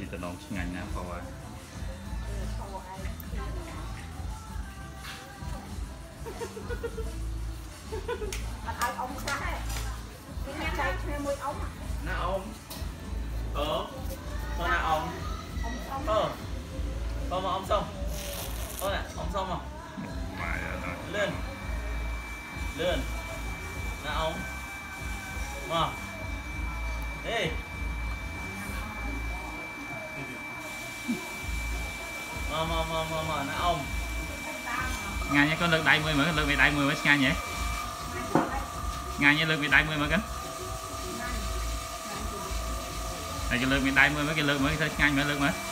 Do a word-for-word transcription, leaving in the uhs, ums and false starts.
thì tao đón ngành nào phao à ông cái ông na ông ờ thôi na ông ờ thôi mà ông xong thôi nè ông xong mà lên lên na ông mà ê mà mà mà mà mà na ông ngay nhé có lượt đại mươi mà lượt bị đại mươi mới ngay nhỉ ngay nhé lượt bị đại mươi mà cái này cái lượt bị đại mươi mấy cái lượt mới ngay mấy lượt mà